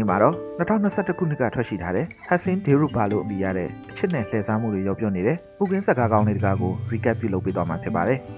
နေ့မှာတော့2021ခုနှစ်ကထွက်ရှိထားတဲ့ Hassan Deruba လို့အမည်ရတဲ့အချစ်နဲ့လှည့်စားမှုတွေရောပြောနေတဲ့ပူကင်းစကားကောင်းလေးတကားကို recap ပြုလုပ်ပေးသွားမှာဖြစ်ပါတယ်။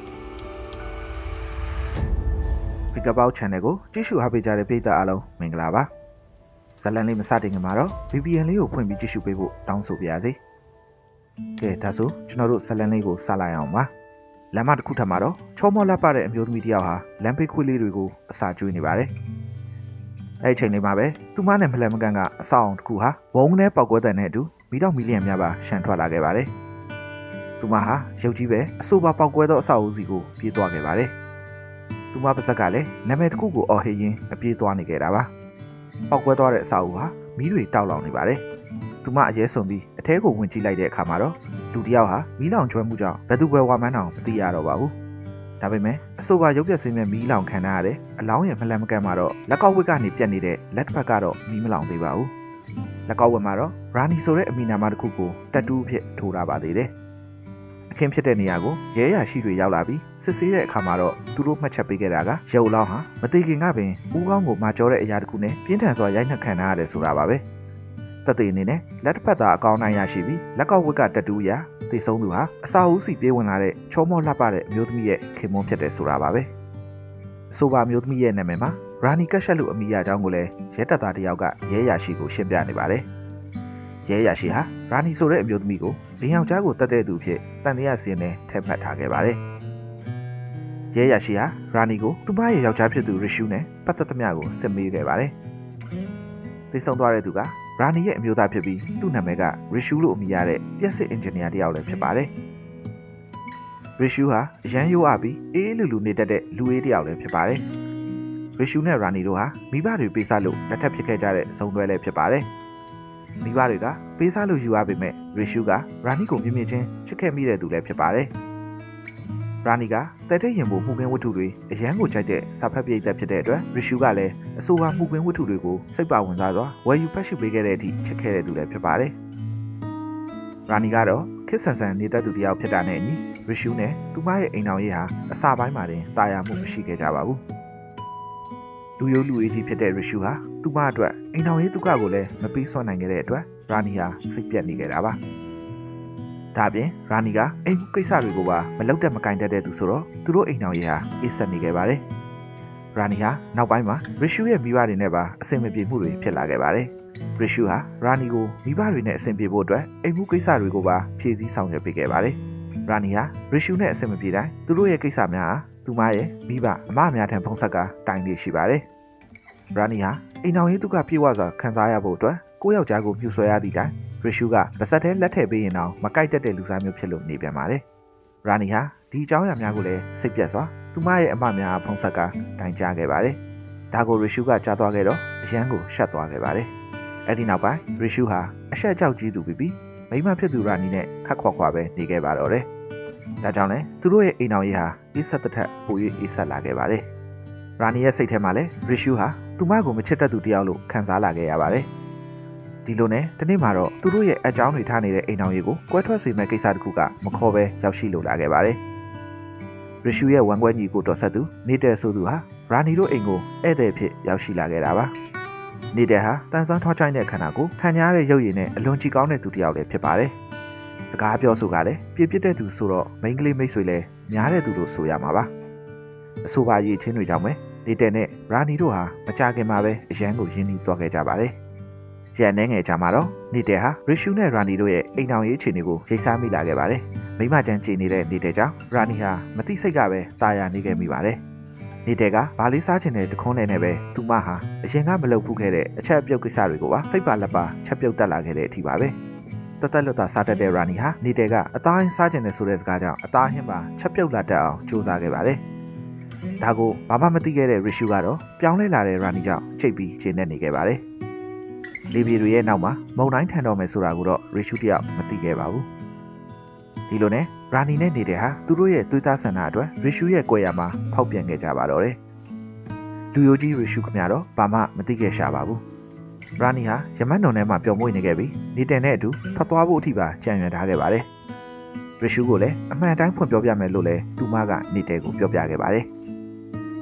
Recap Channel ကိုကြည့်ရှုအားပေးကြတဲ့ပရိသတ်အားလုံးမင်္ဂလာပါ။ဇာတ်လမ်းလေးမစတင်ခင်မှာတော့ VPN လေးကိုဖွင့်ပြီးကြည့်ရှုပေးဖို့တောင်းဆိုပါရစေ။ကဲဒါဆိုကျွန်တော်တို့ဇာတ်လမ်းလေးကိုစလိုက်အောင်ပါ။လမ်းမတစ်ခုထပ်မှာတော့ချောမောလှပတဲ့အမျိုးသမီးတစ်ယောက်ဟာလမ်းဘေးခွေးလေးတွေကိုအစာကျွေးနေပါတယ်။အဲ့ဒီချိန်လေးမှာပဲသူမနဲ့မလှမ်းမကန့်ကအဆောက်အုံတစ်ခုဟာဝုန်းနဲ့ပောက်ကွဲတဲ့နဲ့အတူမီးတောက်မီလီယံများပါရှန်ထွက်လာခဲ့ပါတယ်။သူမဟာရုပ်ကြီးပဲအဆိုပါပောက်ကွဲသောအဆောက်အဦစီကိုပြေးသွားခဲ့ပါတယ်။သူမပါဇက်ကလည်းနာမည်တစ်ခုကိုအော်ဟစ်ရင်းအပြေးသွားနေခဲ့တာပါ။ပောက်ကွဲသွားတဲ့အဆောက်အဦဟာမီးတွေတောက်လောင်နေပါတယ်။သူမအရေးဆုံးပြီးအထဲကိုဝင်ကြည့်လိုက်တဲ့အခါမှာတော့လူတစ်ယောက်ဟာမီးလောင်ကျွမ်းမှုကြောင့်ဘယ်သူပဲဝါမန်းအောင်မသိရတော့ပါဘူး။ဒါပေမဲ့အဆိုပါရုပ်ပြစင်းမဲ့မီးလောင်ခံရတဲ့အလောင်းရဲ့မလှမ်းမကန့်မှာတော့လက်ကောက်ဝက်ကနေပြတ်နေတဲ့လက်တစ်ဖက်ကတော့မီးမလောင်သေးပါဘူး။လက်ကောက်ဝက်မှာတော့ရာနီဆိုတဲ့အမီနာမတစ်ခုကိုတက်တူးဖြစ်ထိုးထားပါသေးတယ်။အခင်းဖြစ်တဲ့နေရာကိုရဲရရှိတွေရောက်လာပြီးစစ်ဆေးတဲ့အခါမှာတော့သူတို့မှတ်ချက်ပေးခဲ့တာကရုပ်လောင်းဟာမသေးခင်ကပင်ဦးခေါင်းကိုမာကျောတဲ့အရာတစ်ခုနဲ့ပြင်းထန်စွာရိုက်နှက်ခံရတယ်ဆိုတာပါပဲ။သက်သေအနေနဲ့လက်တစ်ဖက်သာအကောင်းနိုင်ရရှိပြီးလက်ကောက်ဝက်ကတက်တူးရာသေဆုံးသူဟာအစာအုပ်စီပြေးဝင်လာတဲ့ချောမောလှပတဲ့အမျိုးသမီးရဲ့ခင်မွန်းဖြစ်တယ်ဆိုတာပါပဲအဆိုပါအမျိုးသမီးရဲ့နာမည်မှာရာနီကက်ရှက်လို့အမည်ရကြောင်းကိုလည်းရဲတပ်သားတစ်ယောက်ကရဲရရှိကိုရှင်းပြနေပါတယ်ရဲရရှိဟာရာနီဆိုတဲ့အမျိုးသမီးကိုလင်ယောက်ျားကိုတတ်တဲ့သူဖြစ်တန်တရားစီရင်နဲ့ထည့်မှတ်ထားခဲ့ပါတယ်ရဲရရှိဟာရာနီကိုသူမရဲ့ယောက်ျားဖြစ်သူရရှူနဲ့ပတ်သက်သမျှကိုစစ်မေးခဲ့ပါတယ်သေဆုံးသွားတဲ့သူကရာနီရဲ့အမျိုးသားဖြစ်ပြီးသူ့နာမည်ကရီရှူလို့အမည်ရတဲ့ပြက်စစ်အင်ဂျင်နီယာတစ်ယောက်လည်းဖြစ်ပါတယ်။ရီရှူဟာအရန်ရိုးအားပြီးအေးလူလူနေတတ်တဲ့လူအေးတစ်ယောက်လည်းဖြစ်ပါတယ်။ရီရှူနဲ့ရာနီတို့ဟာမိဘတွေပေးစားလို့လက်ထပ်ဖြစ်ခဲ့ကြတဲ့ဇုံတွဲလည်းဖြစ်ပါတယ်။မိဘတွေကပေးစားလို့ယူရပေမဲ့ရီရှူကရာနီကိုမြင်မြင်ချင်းချစ်ခဲ့မိတဲ့သူလည်းဖြစ်ပါတယ်။ရာနီကတဲတဲ့ရင်ပေါ်မှုကင်းဝတ္ထုတွေအရန်ကိုကြိုက်တဲ့စာဖတ်ပြည့်သက်ဖြစ်တဲ့အတွက်ရီရှူကလည်းအဆိုပါမှုကင်းဝတ္ထုတွေကိုစိတ်ပါဝင်စားစွာဝယ်ယူဖတ်ရှုပေးခဲ့တဲ့အထိချစ်ခဲ့တဲ့သူလည်းဖြစ်ပါတယ်။ရာနီကတော့ခစ်ဆန်ဆန်နေတတ်သူတစ်ယောက်ဖြစ်တာနဲ့အညီရီရှူနဲ့သူမရဲ့အိမ်တော်ရေးဟာအစာပိုင်းမှာတင်တာယာမှုမရှိခဲ့ကြပါဘူး။လူရိုးလူအေးကြီးဖြစ်တဲ့ရီရှူဟာသူမအတွက်အိမ်တော်ရေးဒုက္ခကိုလည်းမပြီးဆွနိုင်ခဲ့တဲ့အတွက်ရာနီဟာစိတ်ပြတ်နေခဲ့တာပါ။ဒါပြင်ရာနီကအိမ်ကိစ္စတွေကိုပါမလုပ်တဲ့မကင်တတ်တဲ့သူဆိုတော့သူတို့အိမ်တော်ရေးဟာအေးဆက်နေခဲ့ပါတယ်။ရာနီဟာနောက်ပိုင်းမှာရီရှူရဲ့မိဘတွေနဲ့ပါအဆင်မပြေမှုတွေဖြစ်လာခဲ့ပါတယ်။ရီရှူဟာရာနီကိုမိဘတွေနဲ့အဆင်ပြေဖို့အတွက်အိမ်မှုကိစ္စတွေကိုပါဖြည့်ဆည်းဆောင်ရွက်ပေးခဲ့ပါတယ်။ရာနီဟာရီရှူနဲ့အဆင်မပြေတိုင်းသူတို့ရဲ့ကိစ္စများဟာသူမရဲ့မိဘအမအများထံဖုံးဆက်ကတိုင်နေရှိပါတယ်။ရာနီဟာအိမ်တော်ရေးသူကပြေဝစွာခံစားရဖို့အတွက်ကိုယ့်ယောက်ျားကိုမြှူဆွဲရသည့်တိုင်ရီရှူကပါစက်ထဲလက်ထည့်ပေးရင်တော့မကိုက်တက်တဲ့လူစားမျိုးဖြစ်လို့နေပြန်ပါတယ်။ရာနီဟာဒီအကြောင်းအရာများကိုလည်းစိတ်ပြတ်စွာသူမရဲ့အမများဖုံးဆက်ကတိုင်ကြားခဲ့ပါတယ်။ဒါကိုရီရှူကကြားသွားခဲ့တော့အရန်ကိုရှက်သွားခဲ့ပါတယ်။အဲ့ဒီနောက်ပိုင်းရီရှူဟာအဆက်ကြောက်ကြီးသူပြီးမိမဖြစ်သူရာနီနဲ့ခက်ခွာခွာပဲနေခဲ့ပါတော့တယ်။ဒါကြောင့်လည်းသူတို့ရဲ့အိမ်တော်ရေးဟာအေးဆက်တဲ့ထက်ပို၍အေးဆက်လာခဲ့ပါတယ်။ရာနီရဲ့စိတ်ထဲမှာလည်းရီရှူဟာသူမကိုမချစ်တတ်သူတယောက်လို့ခံစားလာခဲ့ရပါတယ်။ဒီလိုနဲ့ဒီနေ့မှာတော့သူတို့ရဲ့အကြောင်းတွေထားနေတဲ့အိမ်တော်ရေးကိုကွဲထွက်စေမဲ့ကိစ္စတစ်ခုကမခေါ်ပဲရောက်ရှိလိုလာခဲ့ပါတယ်။ရီရှူရဲ့ဝန်ခွဲညီကိုတော်ဆက်သူနေတဲ့ဆိုသူဟာရာနီတို့အိမ်ကိုဧည့်သည်ဖြစ်ရောက်ရှိလာခဲ့တာပါ။နေတဲ့ဟာတန်ဆွမ်းထွားချိုင်းတဲ့ခန္ဓာကိုခံရတဲ့ရုပ်ရည်နဲ့အလွန်ကြည်ကောင်းတဲ့သူတစ်ယောက်လည်းဖြစ်ပါတယ်။စကားပြောဆိုကလည်းပြည့်ပြည့်တဲ့သူဆိုတော့မိန်းကလေးမိတ်ဆွေလည်းများတဲ့သူလို့ဆိုရမှာပါ။အဆိုပါရည်ချင်းတွေကြောင့်ပဲနေတဲ့နဲ့ရာနီတို့ဟာမကြခင်မှာပဲအရန်ကိုရင်းနှီးသွားခဲ့ကြပါတယ်။ရန်နေငယ်ကြမှာတော့နေတဲ့ဟာရီရှူနဲ့ရာနီတို့ရဲ့အိမ်တော်ရေးအခြေအနေကိုရိတ်စားမိလာခဲ့ပါတယ်။မိမချမ်းကြည်နေတဲ့နေတဲ့ကြောင့်ရာနီဟာမတိစိတ်ကပဲတာယာနေခဲ့မိပါတယ်။နေတဲ့ကဘာလေးစားချင်တဲ့တခွန်းနဲ့ပဲသူမဟာအရင်ကမလုပ်ဘူးခဲ့တဲ့အချက်အပြုတ်ကိစ္စတွေကိုပါစိတ်ပါလက်ပါချက်ပြုတ်တက်လာခဲ့တဲ့အထိပါပဲ။တသက်လွတ်တာစားတတ်တဲ့ရာနီဟာနေတဲ့ကအသားဟင်းစားချင်တဲ့ဆိုတဲ့စကားကြောင့်အသားဟင်းပါချက်ပြုတ်လာတတ်အောင်စူးစမ်းခဲ့ပါတယ်။ဒါကိုဘာမှမသိခဲ့တဲ့ရီရှူကတော့ပြောင်းလဲလာတဲ့ရာနီကြောင့်ချိတ်ပြီးခြေနဲ့နေခဲ့ပါတယ်။လေပြေတွေရဲ့နောက်မှာမုံတိုင်းထန်တော်မယ်ဆိုတာကိုတော့ရီရှူတယောက်မသိခဲ့ပါဘူး။ဒီလိုနဲ့ရာနီနဲ့နေတဲ့ဟာသူတို့ရဲ့သွေးသားဆန္ဒအတွက်ရီရှူရဲ့ကြွယ်ရမှာဖောက်ပြန်ခဲ့ကြပါတော့တယ်။လူယိုကြီးရီရှူခင်ဗျာတော့ဘာမှမသိခဲ့ရှာပါဘူး။ရာနီဟာရမတ်နုံထဲမှာပျော်မွေ့နေခဲ့ပြီးနေတဲ့နဲ့အတူထွက်သွားဖို့အထိပါကြံရွယ်ထားခဲ့ပါတယ်။ရီရှူကိုလည်းအမှန်တိုင်းဖွင့်ပြောပြမယ်လို့လည်းသူမကနေတဲကိုပြောပြခဲ့ပါတယ်။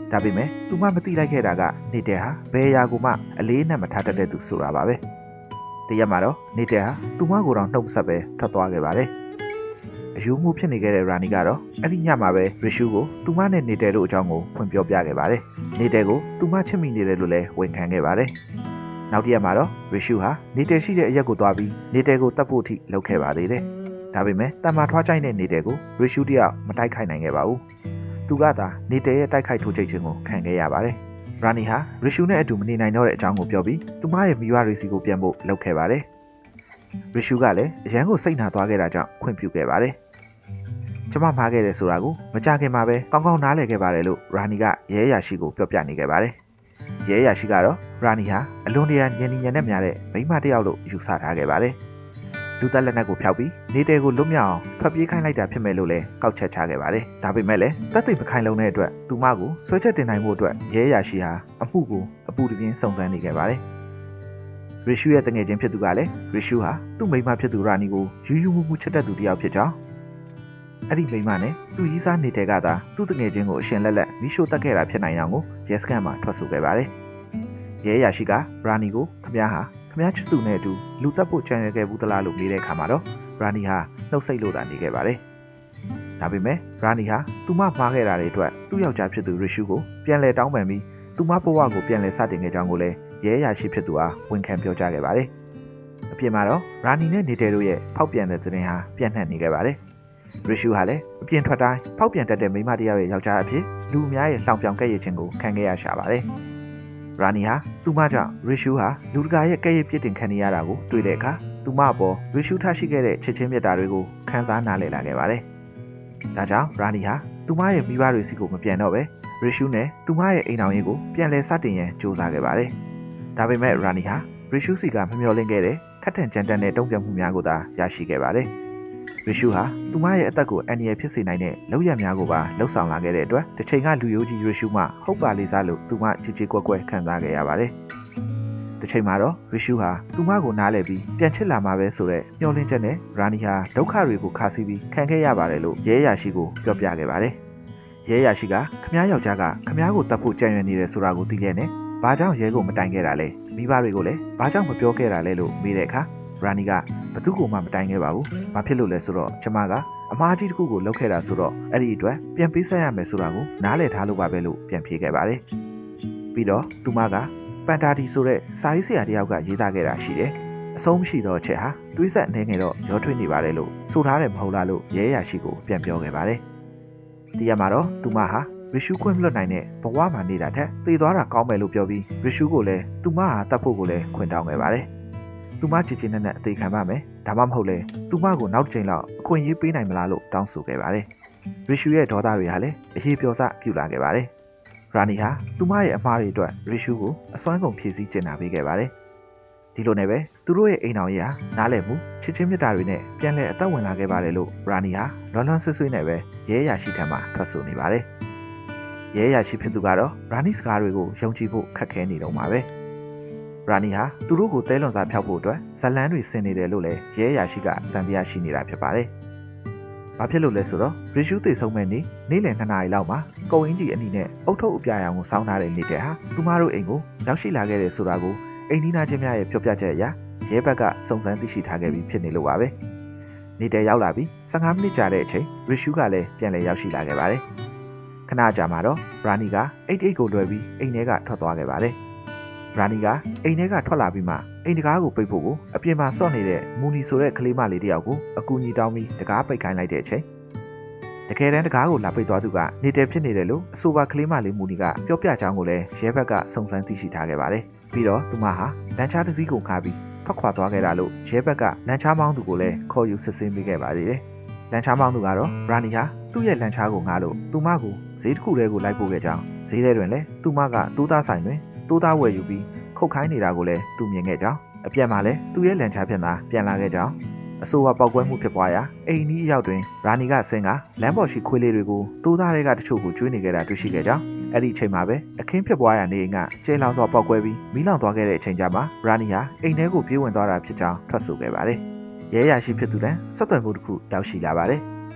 ဒါပေမဲ့သူမမသိလိုက်ခဲ့တာကနေတဲ့ဟာဘယ်အရာကိုမှအလေးနဲ့မထားတတ်တဲ့သူဆိုတာပါပဲတရက်မှာတော့နေတဲ့ဟာသူမကိုတော့နှုတ်ဆက်ပဲထွက်သွားခဲ့ပါတယ်အယူမှုဖြစ်နေခဲ့တဲ့ရာနီကတော့အဲ့ဒီညမှာပဲရီရှူကိုသူမနဲ့နေတဲ့တို့အကြောင်းကိုဖွင့်ပြောပြခဲ့ပါတယ်နေတဲ့ကိုသူမချစ်မိနေတယ်လို့လည်းဝန်ခံခဲ့ပါတယ်နောက်တစ်ရက်မှာတော့ရီရှူဟာနေတဲ့ရှိတဲ့အရက်ကိုသွားပြီးနေတဲ့ကိုတတ်ဖို့ထိလုပ်ခဲ့ပါသေးတယ်ဒါပေမဲ့တမ္မာထွားချိုင်းတဲ့နေတဲ့ကိုရီရှူတယောက်မတိုက်ခိုက်နိုင်ခဲ့ပါဘူးသူကသာနေတဲ့ရဲ့တိုက်ခိုက်ထိုးချိတ်ခြင်းကိုခံခဲ့ရပါတယ်ရာနီဟာရီရှူနဲ့အတူမနေနိုင်တော့တဲ့အကြောင်းကိုပြောပြီးသူမရဲ့မိဘတွေစီကိုပြန်ဖို့လုပ်ခဲ့ပါတယ်ရီရှူကလည်းအရန်ကိုစိတ်နာသွားခဲ့တာကြောင့်ခွင့်ပြုခဲ့ပါတယ်ကျမမှားခဲ့တယ်ဆိုတာကိုမကြခင်မှာပဲကောင်းကောင်းနားလည်ခဲ့ပါတယ်လို့ရာနီကရဲရရှိကိုပြောပြနေခဲ့ပါတယ်ရဲရရှိကတော့ရာနီဟာအလွန်တရာညံနေညံနဲ့များတဲ့မိန်းမတစ်ယောက်လို့ယူဆထားခဲ့ပါတယ်လူသက်လက်နက်ကိုဖျောက်ပြီးနေတဲ့ကိုလွတ်မြောက်အောင်ဖျက်ပြေးခိုင်းလိုက်တာဖြစ်မယ်လို့လည်းကောက်ချက်ချခဲ့ပါတယ်ဒါပေမဲ့လည်းတပ်သိပ်မခိုင်လုံတဲ့အတွက်သူမကိုဆွဲချက်တင်နိုင်မှုအတွက်ရဲရရှိဟာအမှုကိုအပူတပြင်းစုံစမ်းနေခဲ့ပါတယ်ရီရှူရဲ့တငယ်ချင်းဖြစ်သူကလည်းရီရှူဟာသူ့မိန်းမဖြစ်သူရာနီကိုယူယူမှုမှုချစ်တတ်သူတစ်ယောက်ဖြစ်ကြောင်းအဲ့ဒီမိန်းမနဲ့သူ့ရီးစားနေတဲ့ကသာသူ့တငယ်ချင်းကိုအရှင်လက်လက်မိရှို့တက်ခဲ့တာဖြစ်နိုင်အောင်ကိုရဲစခန်းမှာထွက်ဆိုခဲ့ပါတယ်ရဲရရှိကရာနီကိုခမည်းချစ်သူနဲ့အတူလူတက်ဖို့ကြံရခဲ့ဘူးသလားလို့မေးတဲ့အခါမှာတော့ရာနီဟာနှုတ်ဆက်လို့သာနေခဲ့ပါတယ်။ဒါပေမဲ့ရာနီဟာသူမမှားခဲ့တာတွေအတွက်သူ့ယောက်ျားဖြစ်သူရီရှူကိုပြန်လည်တောင်းပန်ပြီးသူမဘဝကိုပြန်လည်စတင်ခဲ့ကြောင်းကိုလည်းရဲရရှိဖြစ်သူအားဝန်ခံပြောကြားခဲ့ပါတယ်။အပြင်မှာတော့ရာနီနဲ့နေတဲ့တို့ရဲ့ဖောက်ပြန်တဲ့သတင်းဟာပြန့်နှံ့နေခဲ့ပါတယ်။ရီရှူဟာလည်းအပြင်ထွက်တိုင်းဖောက်ပြန်တတ်တဲ့မိန်းမတစ်ယောက်ရဲ့ယောက်ျားအဖြစ်လူအများရဲ့လှောင်ပြောင်ကဲ့ရဲ့ခြင်းကိုခံခဲ့ရရှာပါတယ်။ရာနီဟာသူမကြောင့်ရီရှူဟာလူတကာရဲ့ကဲ့ရဲ့ပြစ်တင်ခံနေရတာကိုတွေ့တဲ့အခါသူမအပေါ်ရီရှူထားရှိခဲ့တဲ့ချစ်ချင်းမြတ်တာတွေကိုခံစားနားလည်လာခဲ့ပါတယ်။ဒါကြောင့်ရာနီဟာသူမရဲ့မိဘတွေစီကိုမပြန်တော့ပဲရီရှူနဲ့သူမရဲ့အိမ်တော်ရေးကိုပြန်လည်စတင်ရန်ကြိုးစားခဲ့ပါတယ်။ဒါပေမဲ့ရာနီဟာရီရှူစီကမမျှော်လင့်ခဲ့တဲ့ခက်ထန်ကြမ်းတမ်းတဲ့တုံ့ပြန်မှုများကိုသာရရှိခဲ့ပါတယ်။ရီရှူဟာသူမရဲ့အသက်ကိုအန္တရာယ်ဖြစ်စေနိုင်တဲ့လောက်ရများကိုပါလှုပ်ဆောင်လာခဲ့တဲ့အတွက်တစ်ချိန်ကလူရိုးကြီးရီရှူမှဟုတ်ပါလေးစားလို့သူမချစ်ချစ်ကွက်ကွက်ခံစားခဲ့ရပါတယ်။တစ်ချိန်မှာတော့ရီရှူဟာသူမကိုနားလည်ပြီးပြန်ချစ်လာမှာပဲဆိုတဲ့မျှော်လင့်ချက်နဲ့ရာနီဟာဒုက္ခတွေကိုခါစီးပြီးခံခဲ့ရပါတယ်လို့ရဲရရှိကိုပြောပြခဲ့ပါတယ်။ရဲရရှိကခမည်းယောက်ျားကခမည်းကိုတတ်ဖို့ကြံရွယ်နေတယ်ဆိုတာကိုသိခဲ့နဲ့ဘာကြောင့်ရဲကိုမတိုင်ခဲ့တာလဲမိဘတွေကိုလည်းဘာကြောင့်မပြောခဲ့တာလဲလို့မေးတဲ့အခါရာနီကဘသူ့ကိုမှမတိုင်ခဲ့ပါဘူး။ဘာဖြစ်လို့လဲဆိုတော့ကျမကအမားကြီးတစ်ခုကိုလုပ်ခဲ့တာဆိုတော့အဲ့ဒီအတွက်ပြန်ပေးဆက်ရမယ်ဆိုတာကိုနားလည်ထားလို့ပါပဲလို့ပြန်ဖြေခဲ့ပါတယ်။ပြီးတော့သူမကပန်တာဒီဆိုတဲ့စာရေးဆရာတယောက်ကရေးသားခဲ့တာရှိတယ်။အဆုံးမရှိတော့ချက်ဟာသွေးဆက်အနေငယ်တော့ရောထွေးနေပါတယ်လို့ဆိုထားတယ်မဟုတ်လားလို့ရဲရရှိကိုပြန်ပြောခဲ့ပါတယ်။ဒီရမှာတော့သူမဟာရီရှူခွင့်မလွတ်နိုင်တဲ့ဘဝမှာနေတာထက်သေသွားတာကောင်းမယ်လို့ပြောပြီးရီရှူကိုလည်းသူမဟာတတ်ဖို့ကိုလည်းခွင့်တောင်းခဲ့ပါတယ်။သူမချစ်ချင်းနဲ့အသေးခံပါမယ်ဒါမှမဟုတ်လေသူမကိုနောက်တစ်ချိန်လောက်အခွင့်အရေးပေးနိုင်မလားလို့တောင်းဆိုခဲ့ပါတယ်ရီရှူရဲ့ဒေါသတွေဟာလည်းအရေးပြောစပြုလာခဲ့ပါတယ်ရာနီဟာသူမရဲ့အမှားတွေအတွက်ရီရှူကိုအစွမ်းကုန်ဖြည့်ဆည်းကျင်နာပေးခဲ့ပါတယ်ဒီလိုနဲ့ပဲသူတို့ရဲ့အိမ်တော်ကြီးဟာနားလည်မှုချစ်ချင်းမြတ်တာတွေနဲ့ပြန်လည်အသက်ဝင်လာခဲ့ပါတယ်လို့ရာနီဟာလွန်လွန်ဆွေးဆွေးနဲ့ပဲရဲရရှိထံမှထွက်ဆိုနေပါတယ်ရဲရရှိဖြစ်သူကတော့ရာနီစကားတွေကိုယုံကြည်ဖို့ခက်ခဲနေတော့မှာပဲရာနီဟာသူတို့ကိုတဲလွန်စာဖျောက်ဖို့အတွက်ဇလန်းတွေဆင်နေတယ်လို့လည်းရဲရရှိကတန်တရားရှိနေတာဖြစ်ပါတယ်။ဘာဖြစ်လို့လဲဆိုတော့ရီရှူသေဆုံးမဲ့နေ့လယ်2 နာရီလောက်မှာကုံအင်းကြီးအနီနဲ့အုတ်ထုတ်အပြာရောင်ကိုစောင်းထားတဲ့နေတဲ့ဟာသူမတို့အိမ်ကိုရောက်ရှိလာခဲ့တယ်ဆိုတာကိုအိမ်ဒီနာချင်းများရဲ့ပြောပြချက်အရရဲဘက်ကစုံစမ်းသိရှိထားခဲ့ပြီးဖြစ်နေလို့ပါပဲ။နေတဲ့ရောက်လာပြီး15မိနစ်ကြာတဲ့အချိန်ရီရှူကလည်းပြန်လည်ရောက်ရှိလာခဲ့ပါတယ်။ခဏကြာမှာတော့ရာနီကအိတ်ကိုလွှဲပြီးအိမ်ထဲကထွက်သွားခဲ့ပါတယ်။ရာနီကအိမ်ထဲကထွက်လာပြီးမှအိမ်တကားကိုပိတ်ဖို့ကိုအပြင်မှာစော့နေတဲ့မူနီဆိုတဲ့ကလေးမလေးတယောက်ကိုအကူအညီတောင်းပြီးတကားပိတ်ခိုင်းလိုက်တဲ့အချိန်တကယ်တမ်းတကားကိုလာပိတ်သွားသူကနေတယ်ဖြစ်နေတယ်လို့အဆိုပါကလေးမလေးမူနီကပြောပြကြောင်းကိုလည်းရဲဘက်ကစုံစမ်းသိရှိထားခဲ့ပါတယ်ပြီးတော့သူမဟာလမ်းချတစ်စီးကိုခါပြီးထွက်ခွာသွားခဲ့တာလို့ရဲဘက်ကလမ်းချမောင်းသူကိုလည်းခေါ်ယူစစ်ဆေးမိခဲ့ပါသေးတယ်လမ်းချမောင်းသူကတော့ရာနီဟာသူ့ရဲ့လမ်းချကိုငှားလို့သူမကိုဈေးတစ်ခုတည်းကိုလိုက်ပို့ခဲ့ကြောင်းဈေးထဲတွင်လည်းသူမကတိုးသားဆိုင်တွင်တိုးသားဝယ်ယူပြီးခုတ်ခိုင်းနေတာကိုလည်းသူမြင်ခဲ့ကြောင်းအပြက်မှာလည်းသူ့ရဲ့လန်ချပြန်လာပြန်လာခဲ့ကြောင်းအဆိုပါပောက်ကွဲမှုဖြစ်ပွားရာအိမ်နီးအရောက်တွင်ရာနီကဆင်းကလမ်းပေါ်ရှိခွေးလေးတွေကိုတိုးသားတွေကတချို့ကိုကျွေးနေခဲ့တာတွေ့ရှိခဲ့ကြောင်းအဲ့ဒီအချိန်မှာပဲအခင်းဖြစ်ပွားရာနေအိမ်ကကျဲလောင်စွာပောက်ကွဲပြီးမီးလောင်သွားခဲ့တဲ့အချိန်ကျမှရာနီဟာအိမ်ထဲကိုပြေးဝင်သွားတာဖြစ်ကြောင်းထွက်ဆိုခဲ့ပါတယ်ရဲရရှိဖြစ်သူတန်းဆက်သွယ်မှုတစ်ခုရောက်ရှိလာပါတယ်အ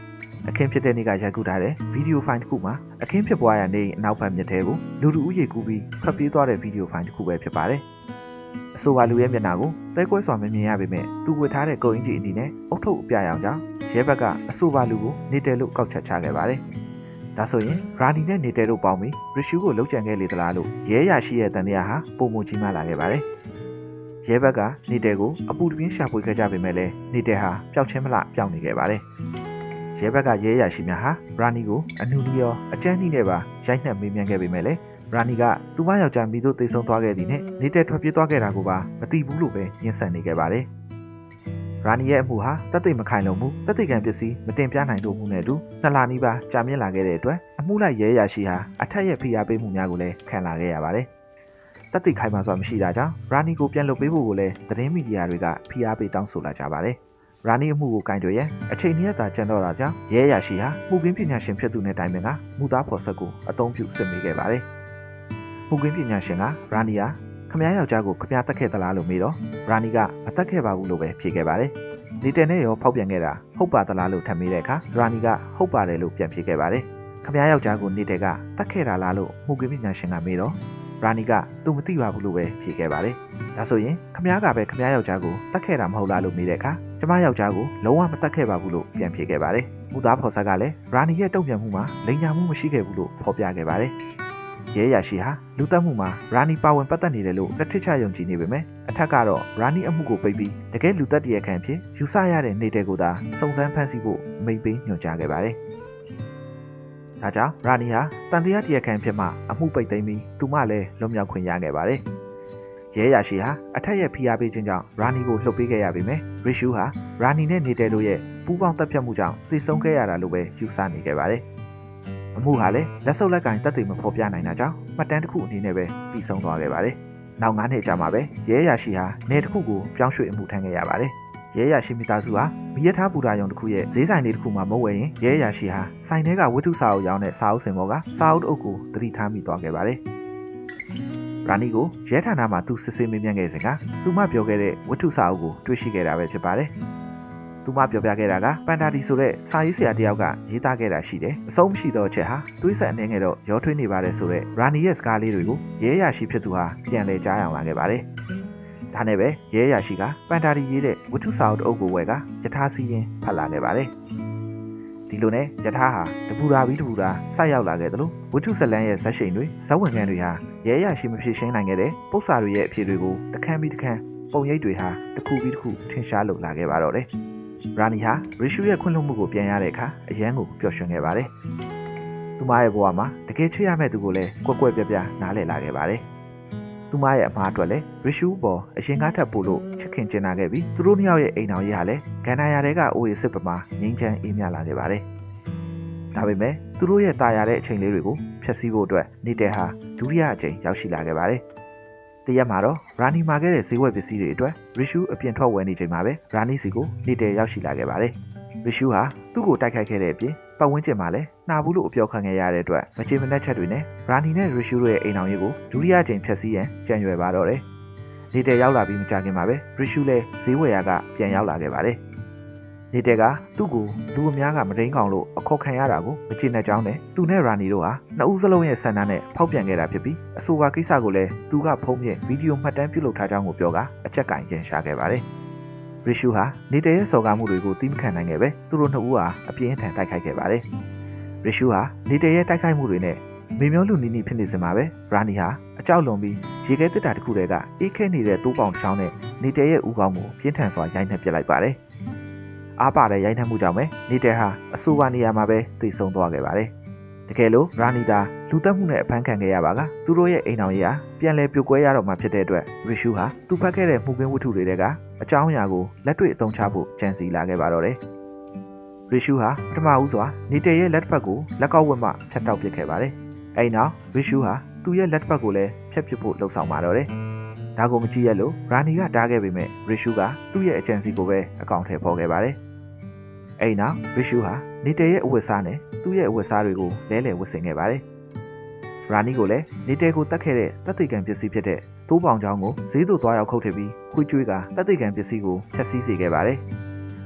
အခင်းဖြစ်တဲ့နေ့ကရိုက်ကူးထားတဲ့ဗီဒီယိုဖိုင်တစ်ခုမှာအခင်းဖြစ်ပွားရတဲ့အနောက်ဘက်မြစ်ထဲကိုလူလူဦးရေကူးပြီးထွက်ပြေးသွားတဲ့ဗီဒီယိုဖိုင်တစ်ခုပဲဖြစ်ပါတယ်။အဆိုပါလူရဲ့မျက်နှာကိုတဲကွဲစွာမမြင်ရပေမဲ့သူဝတ်ထားတဲ့ကုတ်အင်ဂျီအနီနဲ့အုတ်ထုပ်အပြာရောင်ကြောင့်ရဲဘက်ကအဆိုပါလူကိုနေတယ်လို့ကောက်ချက်ချခဲ့ပါတယ်။ဒါဆိုရင်ရာနီနဲ့နေတယ်တို့ပေါင်းပြီးရရှူကိုလှုပ်ကြံခဲ့လေသလားလို့ရဲရရှိရဲ့တန်တရားဟာပုံမကြီးမှလာခဲ့ပါတယ်။ရဲဘက်ကနေတယ်ကိုအပူတပြင်းရှာဖွေခဲ့ကြပေမဲ့လည်းနေတယ်ဟာပျောက်ချင်းမလားပျောက်နေခဲ့ပါတယ်။ရဲဘက်ကရဲရရှိများဟာရာနီကိုအနူနီရောအကျန်းနှီးနဲ့ပါရိုက်နှက်မေးမြန်းခဲ့ပေမဲ့လည်းရာနီကသူမယောက်ျားမိတို့တိတ်ဆုံးသွားခဲ့သည်နဲ့နေတဲ့ထွက်ပြေးသွားခဲ့တာကိုပါမသိဘူးလို့ပဲညှင်းဆန်နေခဲ့ပါတယ်။ရာနီရဲ့အမှုဟာတသိမခိုင်လုံမှုတသိကံပစ္စည်းမတင်ပြနိုင်လို့မှုနဲ့အတူ2လနီးပါးကြာမြင့်လာခဲ့တဲ့အတွက်အမှုလိုက်ရဲရရှိဟာအထက်ရဲ့ဖိအားပေးမှုများကိုလည်းခံလာခဲ့ရပါတယ်။တသိခိုင်မှစွာမရှိတာကြောင့်ရာနီကိုပြန်လွတ်ပေးဖို့ကိုလည်းသတင်းမီဒီယာတွေကဖိအားပေးတောင်းဆိုလာကြပါတယ်။ရာနီအမှုကိုကင်တွယ်ရန်အချိန်နည်းသာကျန်တော့တာကြောင့်ရဲရရှိဟာမှုခင်းပညာရှင်ဖြစ်သူနဲ့တိုင်ပင်ကမူသားဖော်ဆက်ကိုအသုံးပြုစစ်မေးခဲ့ပါတယ်။မှုခင်းပညာရှင်ကရာနီယာခမည်းယောက်ျားကိုခမည်းတက်ခဲ့သလားလို့မေးတော့ရာနီကမတက်ခဲ့ပါဘူးလို့ပဲဖြေခဲ့ပါတယ်။နေတယ်နဲ့ရောဖောက်ပြန်ခဲ့တာဟုတ်ပါသလားလို့ထပ်မေးတဲ့အခါရာနီကဟုတ်ပါတယ်လို့ပြန်ဖြေခဲ့ပါတယ်။ခမည်းယောက်ျားကိုနေတယ်ကတက်ခဲ့တာလားလို့မှုခင်းပညာရှင်ကမေးတော့ရာနီကသူမသိပါဘူးလို့ပဲဖြေခဲ့ပါတယ်။ဒါဆိုရင်ခမည်းကပဲခမည်းယောက်ျားကိုတက်ခဲ့တာမဟုတ်လားလို့မေးတဲ့အခါကျမယောက်ျားကိုလုံးဝမတက်ခဲ့ပါဘူးလို့ပြန်ဖြေခဲ့ပါတယ်။မူသားဖော်ဆက်ကလည်းရာနီရဲ့တုံ့ပြန်မှုမှာလိမ်ညာမှုမရှိခဲ့ဘူးလို့ဖော်ပြခဲ့ပါတယ်။ရဲရရှိဟာလူတက်မှုမှာရာနီပါဝင်ပတ်သက်နေတယ်လို့လက်ထစ်ချယုံကြည်နေပေမဲ့အထက်ကတော့ရာနီအမှုကိုပိတ်ပြီးတကယ်လူတက်တရခံဖြစ်ယူဆရတဲ့နေတဲ့ကိုသာစုံစမ်းဖန်ဆီးဖို့မိတ်ပေးညွှန်ကြားခဲ့ပါတယ်။ဒါကြောင့်ရာနီဟာတန်တရားတရခံဖြစ်မှအမှုပိတ်သိမ်းပြီးသူမလည်းလွတ်မြောက်ခွင့်ရခဲ့ပါတယ်။ရဲရရှိဟာအထက်ရဲ့ဖိအားပေးခြင်းကြောင့်ရာနီကိုလှုပ်ပေးခဲ့ရပေမဲ့ရရှူဟာရာနီနဲ့နေတဲ့တို့ရဲ့ပူးပေါင်းတပ်ဖြတ်မှုကြောင့်သေဆုံးခဲ့ရတာလို့ပဲယူဆနေခဲ့ပါတယ်။အမှုဟာလည်းလက်စုပ်လက်ကင်တက်သိမဖော်ပြနိုင်တာကြောင့်မှတ်တမ်းတစ်ခုအနေနဲ့ပဲပြီးဆုံးသွားခဲ့ပါတယ်။နောက်9နှစ်ကြာမှပဲရဲရရှိဟာနေတစ်ခုကိုပြောင်းရွှေ့အမှုထမ်းခဲ့ရပါတယ်။ရဲရရှိမိသားစုဟာမိရထားပူတာယုံတစ်ခုရဲ့ဈေးဆိုင်လေးတစ်ခုမှာမဟုတ်ဝဲရင်ရဲရရှိဟာဆိုင်ထဲကဝတ္ထုစာအုပ်ရောင်းတဲ့စာအုပ်စင်ပေါ်ကစာအုပ်အုပ်ကိုသတိထားမိသွားခဲ့ပါတယ်။ရာနီကိုရဲဌာနမှာသူစစ်ဆေးမေးမြန်းခဲ့စဉ်ကသူမပြောခဲ့တဲ့ဝတ္ထုစာအုပ်ကိုတွေ့ရှိခဲ့တာပဲဖြစ်ပါတယ်။သူမပြောပြခဲ့တာကပန်တာဒီဆိုတဲ့စာရေးဆရာတယောက်ကရေးသားခဲ့တာရှိတယ်အဆုံးမရှိသောအချက်ဟာသွေးဆက်အနေငယ်တော့ရောထွေးနေပါတယ်ဆိုတဲ့ရာနီရဲ့စကားလေးတွေကိုရဲရရှိဖြစ်သူဟာပြန်လည်ကြားအောင်လာခဲ့ပါတယ်။ဒါနဲ့ပဲရဲရရှိကပန်တာဒီရေးတဲ့ဝတ္ထုစာအုပ်တအုပ်ကိုဝယ်ကယထာစီရင်ဖတ်လာခဲ့ပါတယ်။ဒီလိုနဲ့ယထာဟာတပူရာပြီးတပူရာဆိုက်ရောက်လာခဲ့သလိုဝတ္ထုဇလန်းရဲ့ဇက်ရှိန်တွေဇက်ဝင်ခန်းတွေဟာရဲရရှိမဖြစ်ရှင်းနိုင်ခဲ့တဲ့ပု္ပ္ပစာတွေရဲ့အဖြစ်တွေကိုတစ်ခန်းပြီးတစ်ခန်းပုံရိပ်တွေဟာတစ်ခုပြီးတစ်ခုထင်ရှားလို့လာခဲ့ပါတော့တယ်။ရာနီဟာရရှူရဲ့ခွင့်လွှတ်မှုကိုပြန်ရတဲ့အခါအရန်ကိုပျော်ရွှင်ခဲ့ပါတယ်။သူမရဲ့ဘဝမှာတကယ်ချစ်ရမယ့်သူကိုလည်းကွက်ကွက်ပြားပြားနားလည်လာခဲ့ပါတယ်။သူမရဲ့အမှားအတွက်လည်းရရှူပေါ်အရင်ကထပ်ပို့လို့ချစ်ခင်ကျင်နာခဲ့ပြီးသူတို့နှစ်ယောက်ရဲ့အိမ်တော်ရေးဟာလည်းဂန်နာယာတွေကအိုးရစစ်ပမာငိမ့်ချမ်းအေးမြလာခဲ့ပါတယ်။ဒါပေမဲ့သူတို့ရဲ့တာယာတဲ့အချိန်လေးတွေကိုဖျက်ဆီးဖို့အတွက်နေတဲ့ဟာဒုတိယအကြိမ်ရောက်ရှိလာခဲ့ပါတယ်။တရက်မှာတော့ရာနီမာခဲ့တဲ့ဈေးဝယ်ပစ္စည်းတွေအတွက်ရရှူအပြင်ထွက်ဝယ်နေချိန်မှာပဲရာနီစီကိုနေတဲ့ရောက်ရှိလာခဲ့ပါတယ်။ရရှူဟာသူ့ကိုတိုက်ခိုက်ခဲ့တဲ့အပြင်ပတ်ဝန်းကျင်မှာလည်းနှာဘူးလို့အပြောခံခဲ့ရတဲ့အတွက်မချေမနှက်ချက်တွေနဲ့ရာနီနဲ့ရရှူတို့ရဲ့အိမ်အောင်ရေးကိုဒုတိယအကြိမ်ဖျက်ဆီးရန်ကြံရွယ်ပါတော့တယ်။နေတဲ့ရောက်လာပြီးမကြာခင်မှာပဲရရှူလည်းဈေးဝယ်ရာကပြန်ရောက်လာခဲ့ပါတယ်။နေတဲ့ကသူ့ကိုလူအများကမရင်းကောင်လို့အခေါ်ခံရတာကိုမချေနှက်ကြောင်းနဲ့သူနဲ့ရာနီတို့ဟာနှစ်ဦးစလုံးရဲ့ဆန္ဒနဲ့ဖောက်ပြန်ခဲ့တာဖြစ်ပြီးအဆိုပါကိစ္စကိုလည်းသူကဖုံးပြဗီဒီယိုမှတ်တမ်းပြုလုပ်ထားကြောင်းကိုပြောကအချက်ကင်ပြန်ရှာခဲ့ပါတယ်။ရရှူဟာနေတဲ့ရဲ့စော်ကားမှုတွေကိုသိမခံနိုင်ခဲ့ပဲသူတို့နှစ်ဦးဟာအပြင်းထန်တိုက်ခိုက်ခဲ့ပါတယ်။ရရှူဟာနေတဲ့ရဲ့တိုက်ခိုက်မှုတွေနဲ့မေမျောလူနီနီဖြစ်နေစမှာပဲရာနီဟာအကြောက်လွန်ပြီးရေခဲတစ်တာတစ်ခုတည်းကအေးခဲနေတဲ့တိုးပေါင်တစ်ချောင်းနဲ့နေတဲ့ရဲ့ဦးခေါင်းကိုပြင်းထန်စွာရိုက်နှက်ပစ်လိုက်ပါတယ်။အားပါတဲ့ရိုက်နှက်မှုကြောင့်ပဲနေတဲ့ဟာအဆိုပါနေရာမှာပဲသိဆုံးသွားခဲ့ပါတယ်။တကယ်လို့ရာနီတာလူတက်မှုနဲ့အဖမ်းခံခဲ့ရပါကသူတို့ရဲ့အိမ်တော်ကြီးဟာပြန်လည်ပြိုကွဲရတော့မှဖြစ်တဲ့အတွက်ရရှူဟာသူဖတ်ခဲ့တဲ့မှုခင်းဝတ္ထုတွေကအကြောင်းအရာကိုလက်တွေ့အသုံးချဖို့ကြံစည်လာခဲ့ပါတော့တယ်။ရရှူဟာပထမဦးစွာနေတဲ့ရဲ့လက်တစ်ဖက်ကိုလက်ကောက်ဝတ်မှဖြတ်တောက်ပစ်ခဲ့ပါတယ်။အဲဒီနောက်ရရှူဟာသူ့ရဲ့လက်တစ်ဖက်ကိုလည်းဖြတ်ပစ်ဖို့လှုံ့ဆော်ပါတော့တယ်။ဒါကိုမကြည့်ရလို့ရာနီကတားခဲ့ပေမဲ့ရရှူကသူ့ရဲ့အကြံစီကိုပဲအကောင့်ထဲပေါ်ခဲ့ပါတယ်။အဲဒီနောက်ရရှူဟာနေတဲ့ရဲ့အဝတ်စားနဲ့သူ့ရဲ့အဝတ်စားတွေကိုလဲလှယ်ဝတ်ဆင်ခဲ့ပါတယ်။ရာနီကိုလည်းနေတဲ့ကိုတတ်ခဲ့တဲ့တသိကံပစ္စည်းဖြစ်တဲ့သိုးပေါင်ချောင်းကိုဈေးသို့သွားရောက်ခုတ်ထည့်ပြီးခွေးကျွေးကတသိကံပစ္စည်းကိုဖျက်ဆီးစေခဲ့ပါတယ်။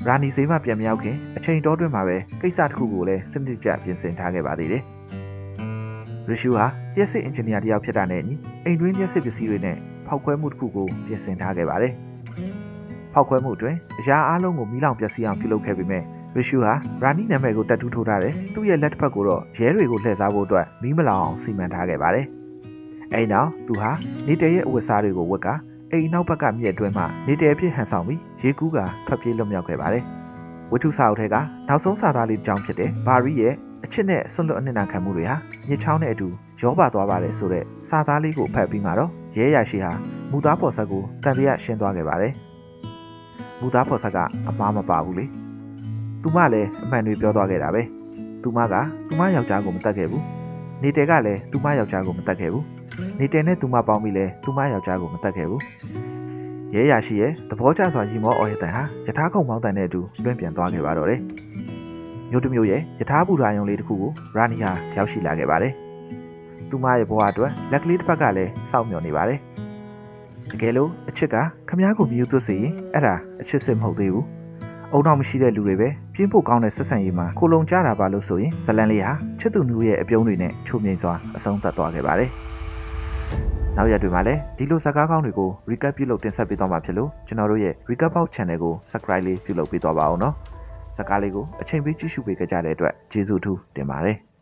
ရာနီဆေးမှပြန်မရောက်ခင်အချိန်တောတွင်းမှာပဲကိစ္စတစ်ခုကိုလည်းစနစ်ကျပြင်ဆင်ထားခဲ့ပါသေးတယ်။ရီရှူဟာလျှက်စစ်အင်ဂျင်နီယာတယောက်ဖြစ်တာနဲ့အညီအိမ်တွင်းလျှက်စစ်ပစ္စည်းတွေနဲ့ဖောက်ခွဲမှုတစ်ခုကိုပြင်ဆင်ထားခဲ့ပါတယ်။ဖောက်ခွဲမှုအတွင်းအရာအလုံးကိုမီးလောင်ပျက်စီးအောင်ပြုလုပ်ခဲ့ပေမဲ့ရီရှူဟာရာနီနာမည်ကိုတက်တူးထိုးထားတယ်။သူ့ရဲ့လက်တစ်ဖက်ကိုတော့ရဲတွေကိုလှည့်စားဖို့အတွက်မီးမလောင်အောင်စီမံထားခဲ့ပါတယ်။အဲဒီနောက်သူဟာနေတဲရဲ့အဝတ်အစားတွေကိုဝတ်ကအိမ်နောက်ဘက်ကမြစ်အတွင်းမှာနေတဲဖြစ်ဟန်ဆောင်ပြီးရေကူးကထွက်ပြေးလွတ်မြောက်ခဲ့ပါတယ်။ဝတ္ထုစာအုပ်ထဲကနောက်ဆုံးစာသားလေးတစ်ကြောင်းဖြစ်တဲ့ဘာရီရဲ့အချစ်နဲ့ဆွန့်လွတ်အနစ်နာခံမှုတွေဟာညစ်ချောင်းနဲ့အတူရောပါသွားပါတယ်ဆိုတဲ့စာသားလေးကိုဖတ်ပြီးမှတော့ရဲရရှိဟာမူသားဖော်ဆက်ကိုတန်တရားရှင်းသွားခဲ့ပါတယ်။မူသားဖော်ဆက်ကအမှားမပါဘူးလေ။သူမလည်းအမှန်တွေပြောသွားခဲ့တာပဲ။သူမကသူမယောက်ျားကိုမတတ်ခဲ့ဘူး။နေတဲကလည်းသူမယောက်ျားကိုမတတ်ခဲ့ဘူး။နေတဲနဲ့သူမပေါင်းပြီးလဲသူမယောက်ျားကိုမတတ်ခဲ့ဘူး။ရဲရရှိရဲ့သဘောကျစွာရီမောအော်ရတန်ဟာယထာခုံမောင်းတန်တဲ့အတူလွင့်ပြန်သွားခဲ့ပါတော့တယ်။မြို့တစ်မြို့ရဲ့ယထာဘူရာယုံလေးတစ်ခုကိုရာနီဟာရောက်ရှိလာခဲ့ပါတယ်။သူမရဲ့ဘဝအတွက်လက်ကလေးတစ်ဖက်ကလည်းစောင့်မျှော်နေပါတယ်။တကယ်လို့အချစ်ကခမားကိုမြူးသွတ်စေရင်အဲ့ဒါအချစ်စစ်မဟုတ်သေးဘူး။အုံနောက်မရှိတဲ့လူတွေပဲပြင်းဖို့ကောင်းတဲ့ဆက်ဆံရေးမှာခိုလုံကြတာပါလို့ဆိုရင်ဇလန်လေးဟာချစ်သူမျိုးရဲ့အပြုံးတွေနဲ့ချုံမြိန်စွာအဆုံးသတ်သွားခဲ့ပါတယ်။နောက်ရက်တွေမှာလည်းဒီလိုဇာတ်ကားကောင်းတွေကို recap ပြုလုပ်တင်ဆက်ပေးသွားမှာဖြစ်လို့ကျွန်တော်တို့ရဲ့ recap box channel ကို subscribe လေးပြုလုပ်ပေးသွားပါအောင်နော်။ဇာတ်ကားလေးကိုအချိန်ပေးကြည့်ရှုပေးကြတဲ့အတွက်ကျေးဇူးထူးတင်ပါတယ်။